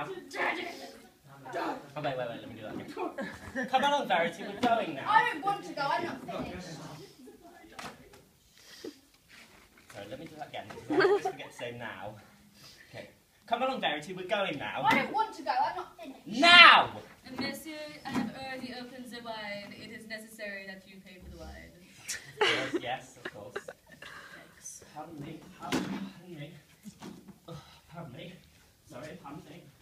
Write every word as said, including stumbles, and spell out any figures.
now. Oh, wait, wait, wait, let me do that again. Come along, Verity, we're going now. I don't want to go, I'm not finished. Sorry, let me do that again. I just forget to say now. Okay. Come along, Verity, we're going now. I don't want to go, I'm not finished. Now! Monsieur, I have already opened the wine. It is necessary that you pay for the wine. Yes, yes, of course. Pardon me, pardon me. Oh, pardon me. Sorry, pardon me.